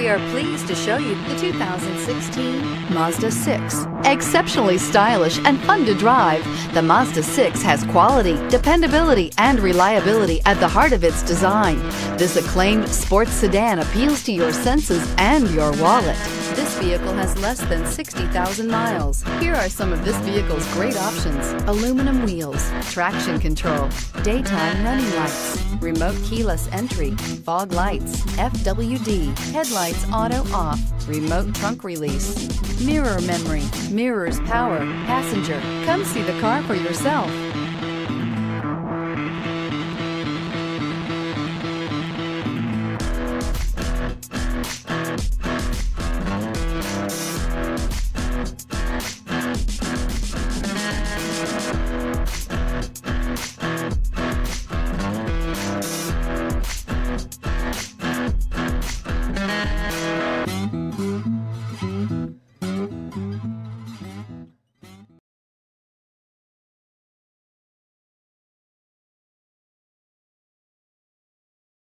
We are pleased to show you the 2016 Mazda 6. Exceptionally stylish and fun to drive, the Mazda 6 has quality, dependability, and reliability at the heart of its design. This acclaimed sports sedan appeals to your senses and your wallet. This vehicle has less than 60,000 miles. Here are some of this vehicle's great options: aluminum wheels, traction control, daytime running lights, remote keyless entry, fog lights, FWD, headlights auto off, remote trunk release, mirror memory, mirrors power, passenger. Come see the car for yourself.